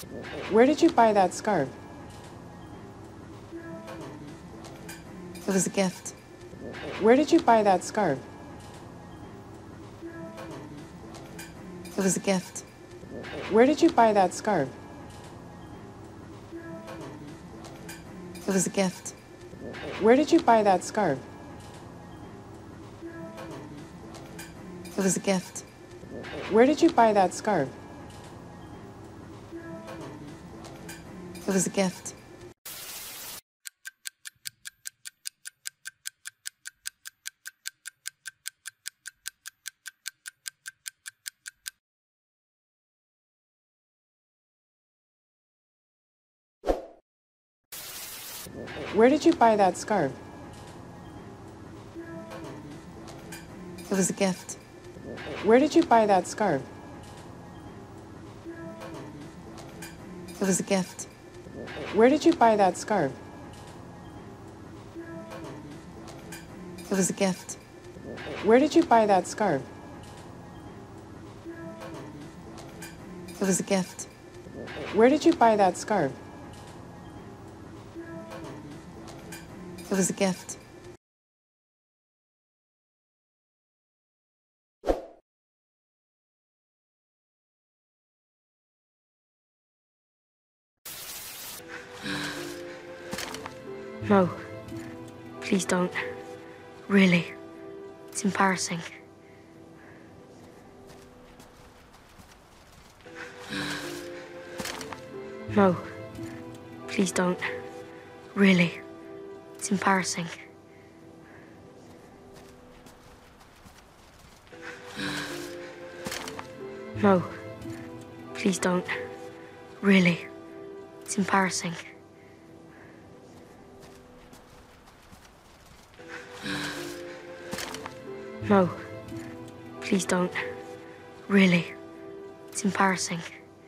Where did you buy that scarf? It was a gift. Where did you buy that scarf? It was a gift. Where did you buy that scarf? It was a gift. Where did you buy that scarf? It was a gift. Where did you buy that scarf? It was a gift. Where did you buy that scarf? It was a gift. Where did you buy that scarf? It was a gift. Where did you buy that scarf? It was a gift. Where did you buy that scarf? It was a gift. Where did you buy that scarf? It was a gift. No, please don't. Really, it's embarrassing. No, please don't. Really, it's embarrassing. No, please don't. Really, it's embarrassing. No, please don't. Really, it's embarrassing.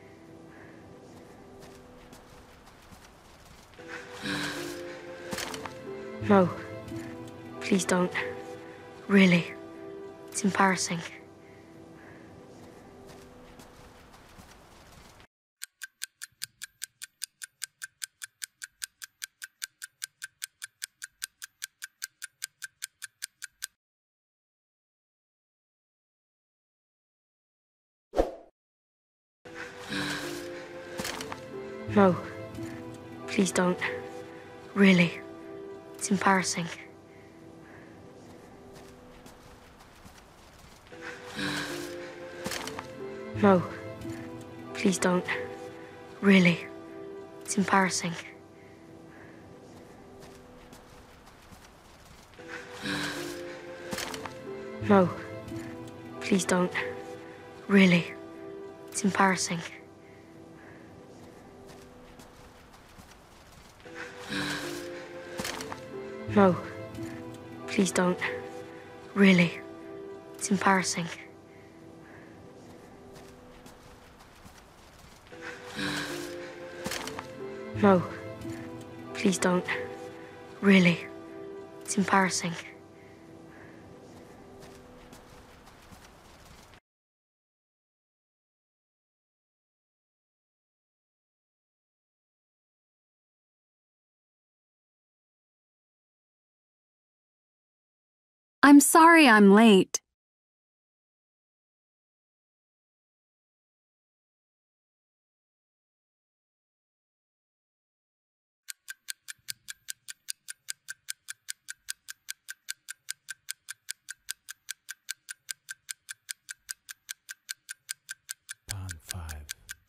No, please don't. Really, it's embarrassing. No, please don't. Really, it's embarrassing. No, please don't. Really, it's embarrassing. No, please don't. Really, it's embarrassing. No, please don't. Really, it's embarrassing. No, please don't. Really, it's embarrassing. I'm sorry I'm late. Pawn 5.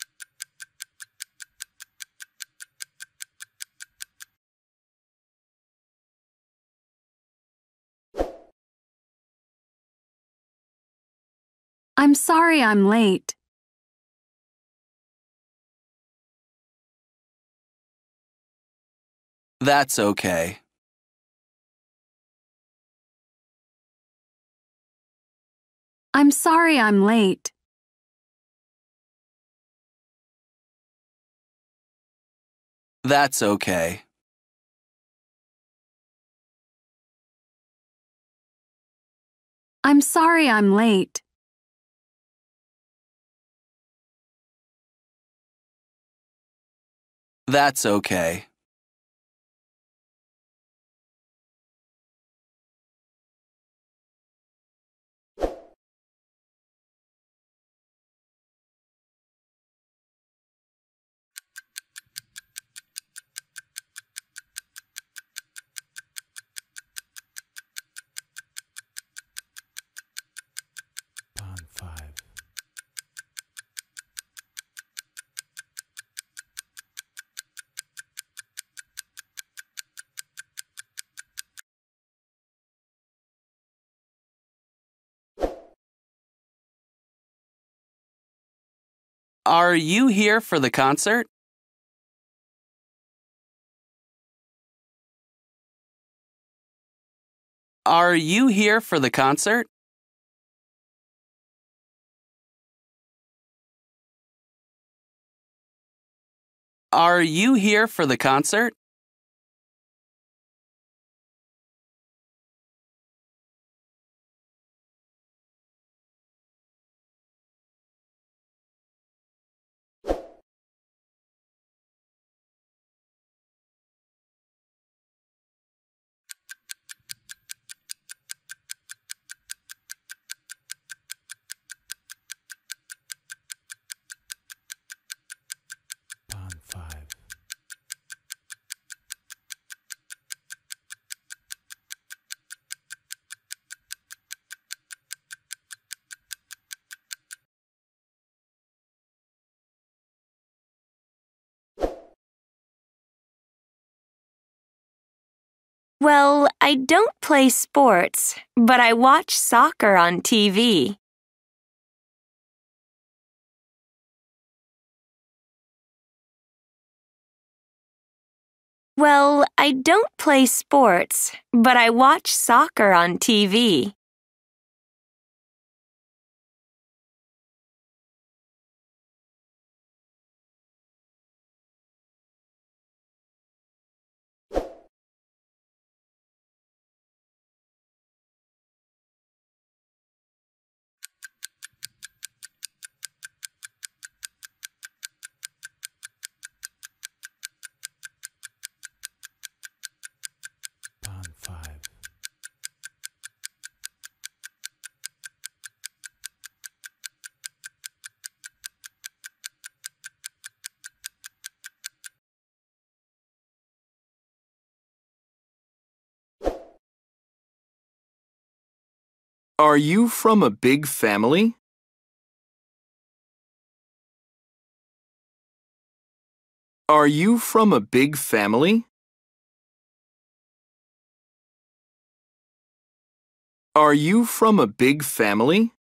I'm sorry I'm late. That's okay. I'm sorry I'm late. That's okay. I'm sorry I'm late. That's okay. Pond 5. Are you here for the concert? Are you here for the concert? Are you here for the concert? Pond 5. Well, I don't play sports, but I watch soccer on TV. Well, I don't play sports, but I watch soccer on TV. Pond 5. Are you from a big family? Are you from a big family? Are you from a big family?